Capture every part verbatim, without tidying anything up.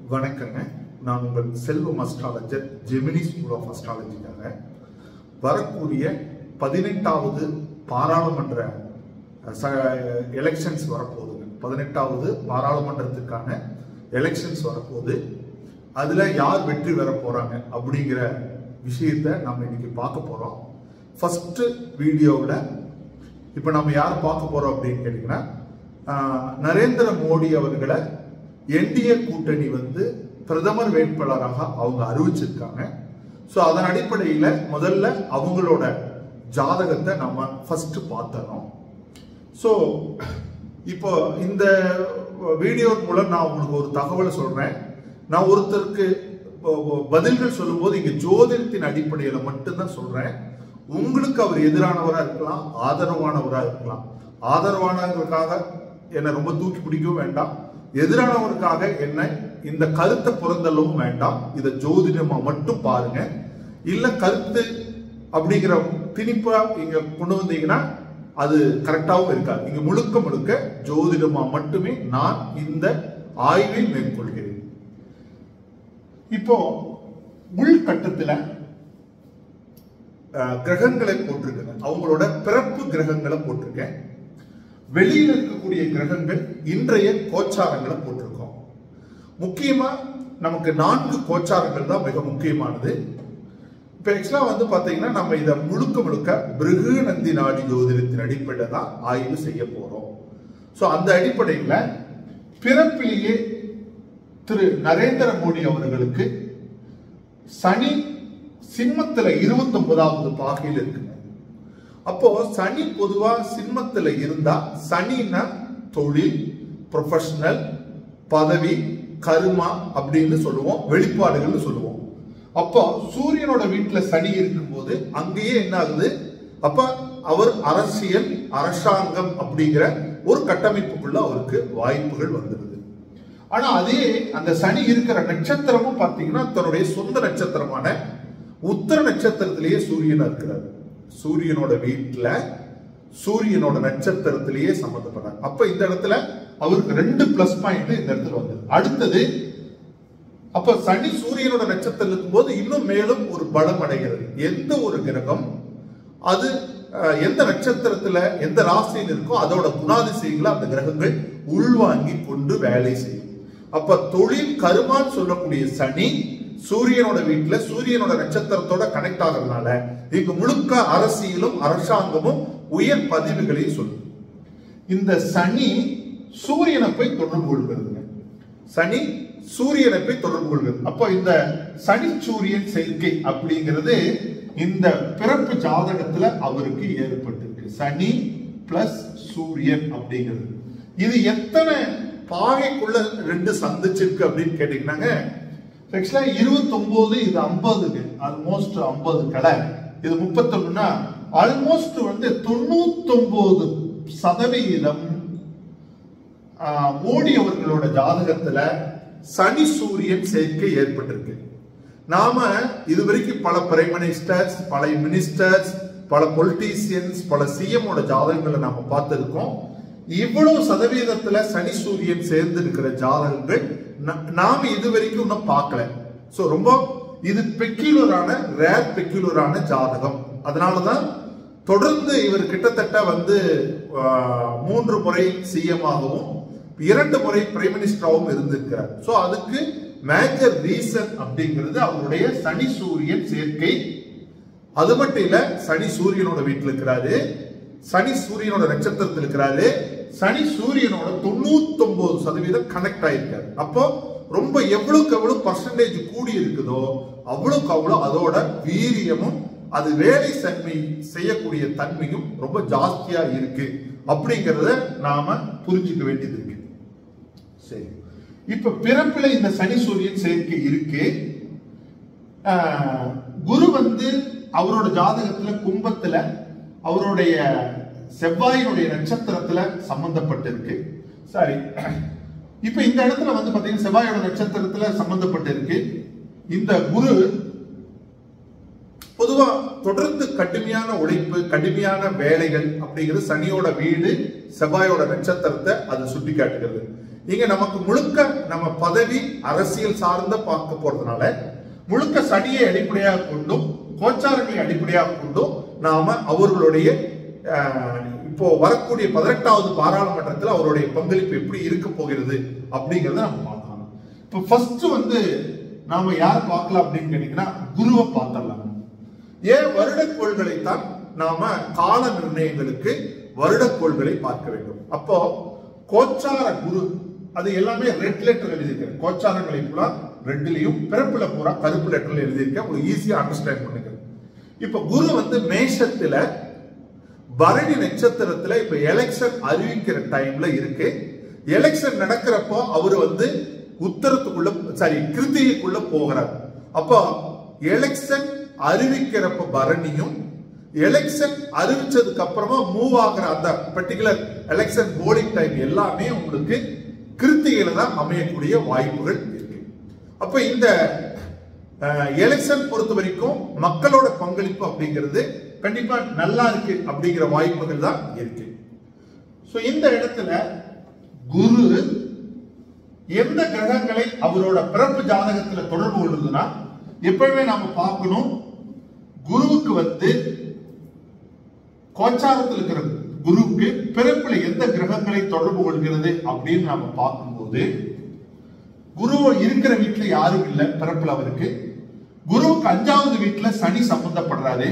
வணக்கங்க. நான் உங்கள் Selvam astrologer, Gemini school of அஸ்ட்ராலஜிக்காக வரக்கூடிய பதினெட்டாவது பாராளுமன்ற எலெக்ஷன்ஸ் வரப்போகுதுங்க. பதினெட்டாவது பாராளுமன்றத்துக்கான எலெக்ஷன்ஸ் வரப்போகுது. அதுல யார் வெற்றி பெற போறாங்க அப்படிங்கிற விஷயத்தை நம்ம இன்னைக்கு பார்க்க போறோம். ஃபர்ஸ்ட் வீடியோவில் இப்ப நம்ம யாரை பார்க்க போறோம் அப்படின்னு கேட்டீங்கன்னா, நரேந்திர மோடி அவர்களை என்டிஏ கூட்டணி வந்து பிரதமர் வேட்பாளராக அவங்க அறிவிச்சிருக்காங்க. ஸோ அதன் அடிப்படையில் முதல்ல அவங்களோட ஜாதகத்தை நம்ம ஃபர்ஸ்ட் பார்த்தோம். ஸோ இப்போ இந்த வீடியோ மூலம் நான் உங்களுக்கு ஒரு தகவலை சொல்றேன். நான் ஒருத்தருக்கு பதில்கள் சொல்லும்போது இங்க ஜோதிடத்தின் அடிப்படையில் மட்டும்தான் சொல்றேன். உங்களுக்கு அவர் எதிரானவரா இருக்கலாம், ஆதரவானவரா இருக்கலாம். ஆதரவானவர்களுக்காக என்னை ரொம்ப தூக்கி பிடிக்கவும் வேண்டாம், எதிரானவருக்காக என்ன இந்த கருத்தை புறந்தள்ளவும் வேண்டாம். இதை ஜோதிடமா மட்டும் பாருங்க. இல்ல கருத்து அப்படிங்கிற திணிப்பா இங்க கொண்டு வந்தீங்கன்னா அது கரெக்டாகவும் இருக்காது. இங்க முழுக்க முழுக்க ஜோதிடமா மட்டுமே நான் இந்த ஆய்வை மேற்கொள்கிறேன். இப்போ உள்கட்டத்துல கிரகங்களை போட்டிருக்கேன், அவங்களோட பிறப்பு கிரகங்களை போட்டிருக்கேன். வெளியில் இருக்கக்கூடிய கிரகங்கள் இன்றைய கோச்சாரங்களை போட்டிருக்கோம். முக்கியமா நமக்கு நான்கு கோச்சாரங்கள் தான் மிக முக்கியமானது. இப்ப எக்ஸ்ட்ரா வந்து பாத்தீங்கன்னா நம்ம இதை முழுக்க முழுக்க பிருகு நந்தி நாடி ஜோதிடத்தின் அடிப்படையில் தான் ஆய்வு செய்ய போறோம். சோ அந்த அடிப்படையில் பிறப்பிலேயே திரு நரேந்திர மோடி அவர்களுக்கு சனி சிம்மத்துல இருபத்தி ஒன்பதாவது பாகையில் இருக்குங்க. அப்போ சனி பொதுவா சிம்மத்துல இருந்தா, சனின்னா தொழில், ப்ரொஃபஷனல், பதவி, கர்மா அப்படின்னு சொல்லுவோம், வெளிப்பாடுகள் சொல்லுவோம். அப்போ சூரியனோட வீட்டுல சனி இருக்கும்போது அங்கேயே என்ன ஆகுது, அப்ப அவர் அரசியல், அரசாங்கம் அப்படிங்கிற ஒரு கட்டமைப்புக்குள்ள அவருக்கு வாய்ப்புகள் வந்துடுது. ஆனா அதே அந்த சனி இருக்கிற நட்சத்திரமும் பார்த்தீங்கன்னா தன்னுடைய சொந்த நட்சத்திரமான உத்தர நட்சத்திரத்திலேயே சூரியன் இருக்கிறார். சூரியனோட வீட்டுல சூரியனோட நட்சத்திரத்திலேயே சம்பந்தப்பட்டார். அப்ப இந்த இடத்துல அவருக்கு ரெண்டு பிளஸ் பாயிண்ட் இந்த இடத்துல வந்தது. அடுத்தது அப்ப சனி சூரியனோட நட்சத்திரம் இருக்கும் போது இன்னும் மேலும் ஒரு பலம் அடைகிறது. எந்த ஒரு கிரகம் அது எந்த நட்சத்திரத்துல எந்த ராசியில் இருக்கோ அதோட குணாதிசயங்களை அந்த கிரகங்கள் உள்வாங்கி கொண்டு வேலை செய்யும். அப்ப தொழில், கருமான்னு சொல்லக்கூடிய சனி சூரியனோட வீட்டுல சூரியனோட நட்சத்திரத்தோட கனெக்ட் ஆகிறதுனால இங்கு முழுக்க அரசியலும் அரசாங்கமும் உயர் பதவிகளையும் சொல்லும். இந்த சனி சூரியனை போய் தொடர்பு கொள்கிறது. சனி சூரியனை போய் தொடர்பு கொள்கிறது. அப்போ இந்த சனி சூரியன் சேர்க்கை அப்படிங்கிறது இந்த பிறப்பு ஜாதகத்துல அவருக்கு ஏற்பட்டிருக்கு. சனி பிளஸ் சூரியன் அப்படிங்கிறது இது எத்தனை பாகைக்குள்ள ரெண்டு சந்திச்சிருக்கு அப்படின்னு கேட்டீங்கன்னாங்க, இருபத்தி ஒன்பது, இது ஐம்பது, ஆல்மோஸ்ட் ஐம்பது கடை, இது முப்பத்தி ஒண்ணுன்னா ஆல்மோஸ்ட் வந்து தொண்ணூத்தி ஒன்பது சதவீதம் மோடி அவர்களோட ஜாதகத்துல சனி சூரியன் சேர்க்கை ஏற்பட்டிருக்கு. நாம இதுவரைக்கும் பல பிரைம் மினிஸ்டர்ஸ், பல மினிஸ்டர்ஸ், பல பொலிட்டீசியன்ஸ், பல சிஎம் ஓட ஜாதகங்களை நாம பார்த்திருக்கோம். இவ்வளவு சதவீதத்துல சனி சூரியன் சேர்ந்து இருக்கிற ஜாதகங்கள் நாம இதுவரைக்கும் இன்னும் பார்க்கல. சோ ரொம்ப இது பெக்யூலரான, ரேர் பெக்யூலரான ஜாதகம். அதனாலதான் தொடர்ந்து இவர் கிட்டத்தட்ட வந்து மூன்று முறை சிஎம் ஆகவும் இரண்டு முறை பிரைம் மினிஸ்டராகவும் இருந்திருக்கிறார். சோ அதுக்கு மேஜர் ரீசன் அப்படிங்கிறது அவருடைய சனி சூரியன் சேர்க்கை. அது மட்டும் இல்ல, சனி சூரியனோட வீட்டில் இருக்கிறாரு, சனி சூரியனோட நட்சத்திரத்தில் இருக்கிறாரு, சனி சூரியனோட தொண்ணூத்தி ஒன்பது சதவீதம் கனெக்ட் ஆயிருக்காரு. அப்போ ரொம்ப எவ்வளவுக்கு எவ்வளவு பர்சன்டேஜ் கூடி இருக்குதோ அவ்வளவுக்கு அவ்வளவு அதோட வீரியமும் அது வேலை தன்மை செய்யக்கூடிய தன்மையும் ரொம்ப ஜாஸ்தியா இருக்கு அப்படிங்கறத நாம புரிஞ்சுக்க வேண்டியது இருக்கு. சரி, இப்ப பிறப்புல இந்த சனி சூரியன் சேர்க்கை இருக்கு. குரு வந்து அவரோட ஜாதகத்துல கும்பத்துல அவருடைய செவ்வாயினுடைய நட்சத்திரத்துல சம்பந்தப்பட்டிருக்கு. சரி, இப்ப இந்த இடத்துல வந்து பாத்தீங்கன்னா செவ்வாயோட நட்சத்திரத்துல சம்பந்தப்பட்டிருக்கு. இந்த குரு பொதுவா தொடர்ந்து கடுமையான உழைப்பு, கடுமையான வேலைகள் அப்படிங்கிறது சனியோட வீடு, செவ்வாயோட நட்சத்திரத்தை அது சுட்டி காட்டுகிறது. இங்க நமக்கு முழுக்க நம்ம பதவி அரசியல் சார்ந்த பார்க்க போறதுனால முழுக்க சனியை அடிப்படையாக கொண்டும் கோச்சாரங்களை அடிப்படையாக கொண்டும் நாம அவர்களுடைய இப்போ வரக்கூடிய பதினெட்டாவது பாராளுமன்றத்தில் அவருடைய பங்களிப்பு எப்படி இருக்க போகிறது அப்படிங்கறத நம்ம பார்க்கலாம். இப்போ ஃபர்ஸ்ட் வந்து நாம யார் பார்க்கலாம் அப்படின்னு கேட்டீங்கன்னா குருவை பார்த்துடலாம். ஏன் வருடக்கோள்களை தான் நாம கால நிர்ணயங்களுக்கு வருடக்கோள்களை பார்க்க வேண்டும். அப்போ கோச்சார குரு அது எல்லாமே ரெட் லெட்டர் எழுதியிருக்கேன். கோச்சாரங்களை பூரா ரெட்லயும் பிறப்புல பூரா கருப்பு லெட்டர்ல எழுதியிருக்கேன். உங்களுக்கு ஈஸியா அண்டர்ஸ்டாண்ட் பண்ணுங்க. இப்ப குரு வந்து மேஷத்துல பரணி நட்சத்திரத்துல இப்ப எலெக்ஷன் அறிவிக்கிற டைம்ல இருக்கு. எலெக்ஷன் நடக்கிறப்போ அவரு வந்து உத்தரத்துக்குள்ள சாரி கிருத்திகைக்குள்ள போகிறார். அப்போ எலெக்ஷன் அறிவிக்கிறப்ப பரணியும் எலெக்ஷன் அறிவிச்சதுக்கு அப்புறமா மூவ் ஆகிற அந்த பர்டிகுலர் எலெக்ஷன் போலிங் டைம் எல்லாமே உங்களுக்கு கிருத்திகையில தான் அமையக்கூடிய வாய்ப்புகள் இருக்கு. அப்ப இந்த எலெக்ஷன் பொறுத்த வரைக்கும் மக்களோட பங்களிப்பு அப்படிங்கிறது கண்டிப்பா நல்லா இருக்கு அப்படிங்கிற வாய்ப்புகள் தான் இருக்கு. சோ இந்த இடத்துல குரு எந்த கிரகங்களை அவரோட பிறப்பு ஜாதகத்துல தொடர்பு கொள்ளுதுன்னா எப்பவுமே நாம பார்க்கணும். குருவுக்கு வந்து கோச்சாரத்தில் இருக்கிற குருவுக்கு பிறப்புல எந்த கிரகங்களை தொடர்பு கொள்கிறது அப்படின்னு நாம பார்க்கும்போது குரு இருக்கிற வீட்டுல யாரும் இல்லை. பிறப்புல அவருக்கு குருவுக்கு அஞ்சாவது வீட்டுல சனி சம்பந்தப்படுறாரு.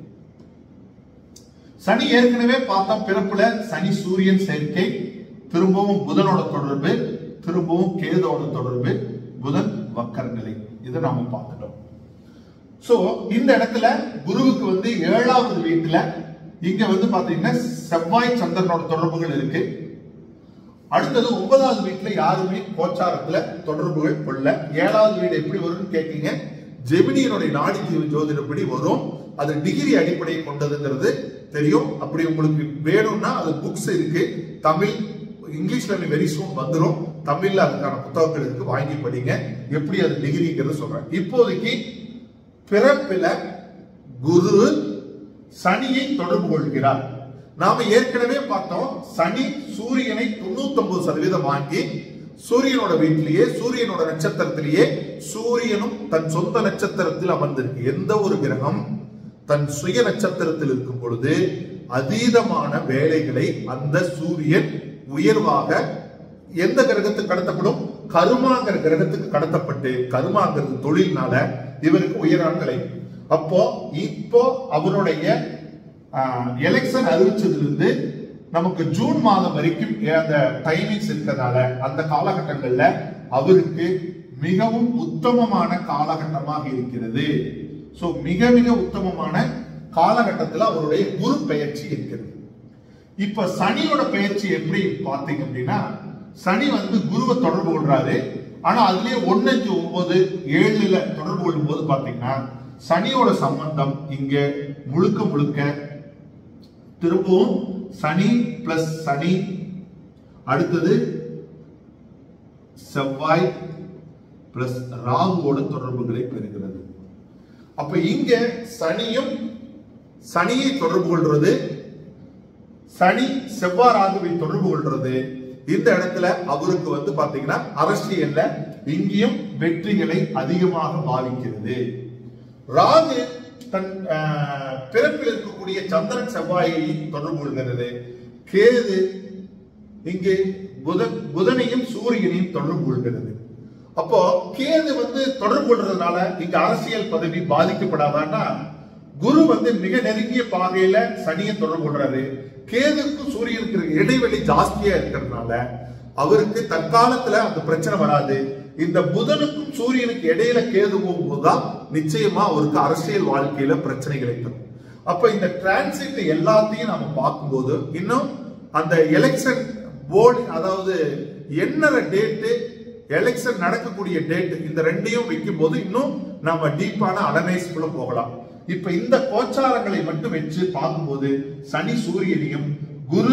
சனி ஏற்கனவே பார்த்தா பிறப்புல சனி சூரியன் சேர்க்கை, திரும்பவும் புதனோட தொடர்பு, திரும்பவும் கேதோட தொடர்பு, புதன் வக்கர நிலை, இதை நாம பார்த்துட்டோம். சோ இந்த இடத்துல குருவுக்கு வந்து ஏழாவது வீட்டுல இங்க வந்து பாத்தீங்கன்னா செவ்வாய் சந்திரனோட தொடர்புகள் இருக்கு. அடுத்தது ஒன்பதாவது வீட்டுல யாருமே கோச்சாரத்துல தொடர்புகள் கொள்ள. ஏழாவது வீடு எப்படி வரும்னு கேட்கீங்க. ஜெமினியனுடைய நாடி ஜோதிடப்படி வரும். அது டிகிரி அடிப்படையை கொண்டதுங்கிறது தெரியும். அப்படி உங்களுக்கு வேணும்னா அது புக்ஸ் இருக்கு. தமிழ் இங்கிலீஷ்ல வெரி சூன் வந்துடும். தமிழ்ல அதுக்கான புத்தகங்கள் இருக்கு, வாங்கி படிங்க. எப்படி அது டிகிரிங்கிறது சொல்றேன். இப்போதைக்கு பிறப்பில குரு சனியை தொடர்பு கொள்கிறார். நாம ஏற்கனவே பார்த்தோம் சனி சூரியனை தொண்ணூத்தி ஒன்பது சதவீதம் வாங்கி சூரியனோட வீட்டிலேயே சூரியனோட நட்சத்திரத்திலேயே சூரியனும் தன் சொந்த நட்சத்திரத்தில் அமர்ந்திருக்கு. எந்த ஒரு கிரகம் தன் சுய நட்சத்திரத்தில் இருக்கும் பொழுது அதீதமான வேலைகளை அந்த சூரியன் உயர்வாக எந்த கிரகத்துக்கு கடத்தப்படும்? கருமாங்கிற கிரகத்துக்கு கடத்தப்பட்டு கருமாங்கிறது தொழில்னால இவருக்கு உயரான்களை. அப்போ இப்போ அவருடைய எலெக்ஷன் அறிவிச்சதுல இருந்து நமக்கு ஜூன் மாதம் வரைக்கும் அந்த டைமிங்ஸ் இருக்கிறதால அந்த காலகட்டங்கள்ல அவருக்கு மிகவும் உத்தமமான காலகட்டமாக இருக்கிறது. சோ மிக மிக உத்தமமான காலகட்டத்தில் அவருடைய குரு பெயர்ச்சி இருக்கிறது. இப்ப சனியோட பெயர்ச்சி எப்படி பார்த்தீங்க அப்படின்னா சனி வந்து குருவை தொடர்பு கொள்றாரு. ஆனா அதுலயே ஒன்னு அஞ்சு ஒன்பது ஏழுல தொடர்பு கொள்ளும் போது பாத்தீங்கன்னா சனியோட சம்பந்தம் இங்க முழுக்க முழுக்க திரும்பவும் சனி பிளஸ் சனி, அடுத்தது செவ்வாய் பிளஸ் ராகுவோட தொடர்புகளை பெறுகிறது. அப்ப இங்க சனியும் சனியை தொடர்பு கொள்றது, சனி செவ்வாய் ராகுவை தொடர்பு கொள்றது. இந்த இடத்துல அவருக்கு வந்து பாத்தீங்கன்னா அரசியல்ல இங்கேயும் வெற்றிகளை அதிகமாக பாதிக்கிறது. ராகு தன் பிறப்பில் இருக்கக்கூடிய சந்திரன் செவ்வாயை தொடர்பு கொள்கிறது. கேது இங்கே புதன் புதனையும் சூரியனையும் தொடர்பு கொள்கிறது. அப்போ கேது வந்து தொடர்பு கொள்றதுனால இங்க அரசியல் பதவி பாதிக்கப்படாதான்னா குரு வந்து மிக நெருங்கிய பாகையில சனியை தொடர்பு கொள்றாரு. கேதுக்கும் சூரியனுக்கு இடைவெளி ஜாஸ்தியா இருக்கிறதுனால அவருக்கு தற்காலத்துல அந்த பிரச்சனை வராது. இந்த புதனுக்கும் சூரியனுக்கு இடையில கேது போகும்போதுதான் நிச்சயமா அவருக்கு அரசியல் வாழ்க்கையில பிரச்சனைகளை தரும். அப்ப இந்த டிரான்சிட் எல்லாத்தையும் நம்ம பார்க்கும்போது இன்னும் அந்த எலெக்ஷன் போர்டு, அதாவது என்ன டேட்டு எலெக்ஷன் நடக்கக்கூடிய டேட், இந்த ரெண்டையும் வைக்கும் போது இன்னும் நம்ம டீப்பான அனலைஸ்க்குள்ள போகலாம். இப்ப இந்த கோச்சாரங்களை மட்டும் வச்சு பார்க்கும்போது சனி சூரியனையும் குரு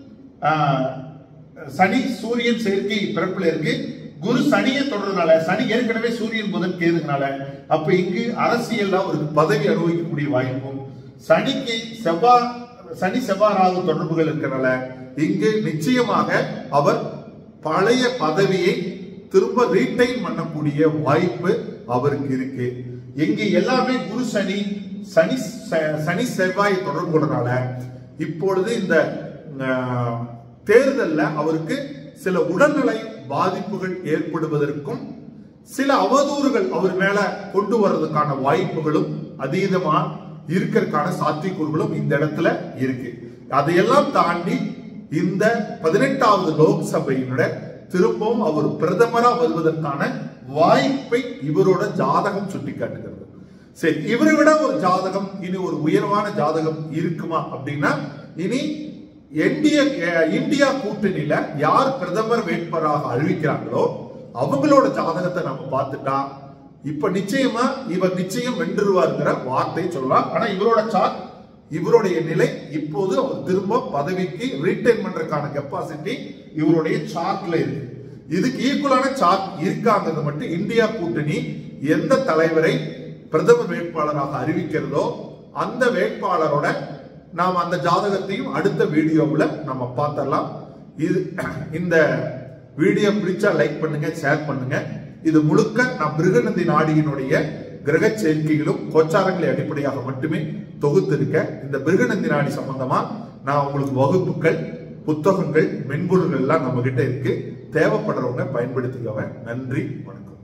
சனி சூரியன் சேர்க்கை பிறப்புல இருக்கு. குரு சனியை தொடர்றதுனால சனி ஏற்கனவே சூரியன் புதன் கேதுனால அப்ப இங்கு அரசியல்ல ஒரு பதவி அனுபவிக்கக்கூடிய வாய்ப்பும், சனிக்கு செவ்வாய் சனி செவ்வாய் ராகு தொடர்புகள் இருக்கிறனால இங்கு நிச்சயமாக அவர் பழைய பதவியை திரும்ப ரீடைன் பண்ணக்கூடிய வாய்ப்பு அவருக்கு இருக்கு. எங்க எல்லாமே குரு சனி சனி சனி செவ்வாய் தொடர்புடனால இப்பொழுது இந்த தேர்தல்ல அவருக்கு சில உடல்நலை பாதிப்புகள் ஏற்படுவதற்கும் சில அவதூறுகள் அவர் மேல கொண்டு வர்றதுக்கான வாய்ப்புகளும் அதீதமா இருக்கிறதுக்கான சாத்தியக்கூறுகளும் இந்த இடத்துல இருக்கு. அதையெல்லாம் தாண்டி இந்த பதினெட்டாவது லோக்சபையினுடைய திரும்பவும் அவர் பிரதமரா வருவதற்கான வாய்ப்பை இவரோட ஜாதகம் சுட்டி காட்டுகிறது. சரி, இவரை விட ஒரு ஜாதகம் இனி ஒரு உயர்வான ஜாதகம் இருக்குமா அப்படின்னா, இனி இந்திய இந்தியா கூட்டணியில யார் பிரதமர் வேட்பாளராக அறிவிக்கிறாங்களோ அவங்களோட ஜாதகத்தை நம்ம பார்த்துட்டா இப்ப நிச்சயமா இவர் நிச்சயம் வென்றுருவாருங்கிற வார்த்தை சொல்லலாம். ஆனா இவரோட சார்ட் இவருடைய நிலை இப்போது அவர் திரும்ப பதவிக்கு ரீடைன் பண்றதுக்கான கெப்பாசிட்டி இவருடைய சார்ட்ல இருக்கு. இதுக்கு ஈக்குவலான சார்ட் இருக்காங்கிறது மட்டும் இந்தியா கூட்டணி எந்த தலைவரை பிரதமர் வேட்பாளராக அறிவிக்கிறதோ அந்த வேட்பாளரோட நாம் அந்த ஜாதகத்தையும் அடுத்த வீடியோவில் நம்ம பார்த்தரலாம். இது இந்த வீடியோ பிடிச்சா லைக் பண்ணுங்க, ஷேர் பண்ணுங்க. இது முழுக்க நான் பிருகநந்தி நாடியினுடைய கிரக சேர்க்கைகளும் கோச்சாரங்களை அடிப்படையாக மட்டுமே தொகுத்திருக்க. இந்த பிருகநந்தி நாடி சம்பந்தமா நான் உங்களுக்கு வகுப்புகள், புத்தகங்கள், மென்பொருள்கள் எல்லாம் நம்ம கிட்ட இருக்கு. தேவைப்படுறவங்க பயன்படுத்திக்கவங்க. நன்றி, வணக்கம்.